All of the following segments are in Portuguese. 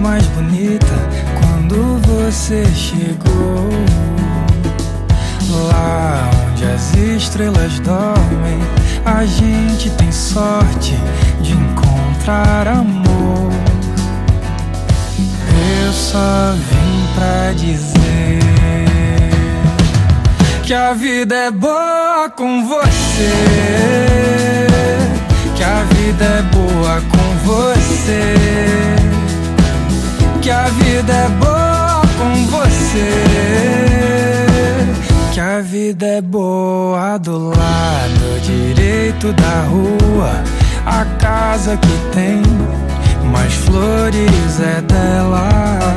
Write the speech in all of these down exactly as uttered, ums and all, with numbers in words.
mais bonita quando você chegou. Lá onde as estrelas dormem, a gente tem sorte de encontrar amor. Eu só vim pra dizer que a vida é boa com você, que a vida é boa com você, que a vida é boa com você, que a vida é boa do lado direito da rua. A casa que tem mais flores é dela.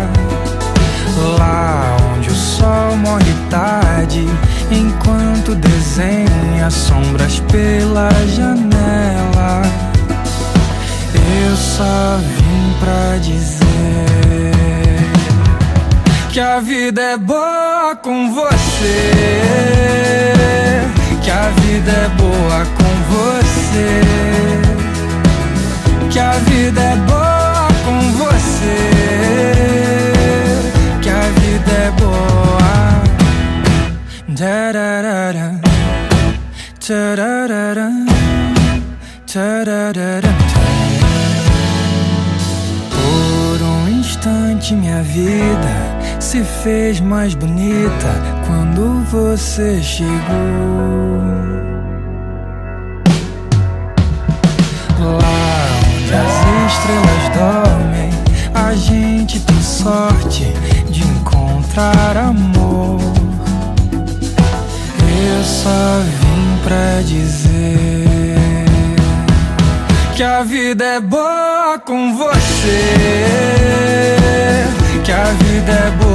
Lá onde o sol morre tarde, enquanto desenha sombras pela janela. Eu só vim pra dizer que a vida é boa com você, que a vida é boa com você, que a vida é boa com você, que a vida é boa. Tararara, tararara, tararara. Por um instante minha vida se fez mais bonita quando você chegou. Lá onde as estrelas dormem, a gente tem sorte de encontrar amor. Eu só vim pra dizer que a vida é boa com você, que a vida é boa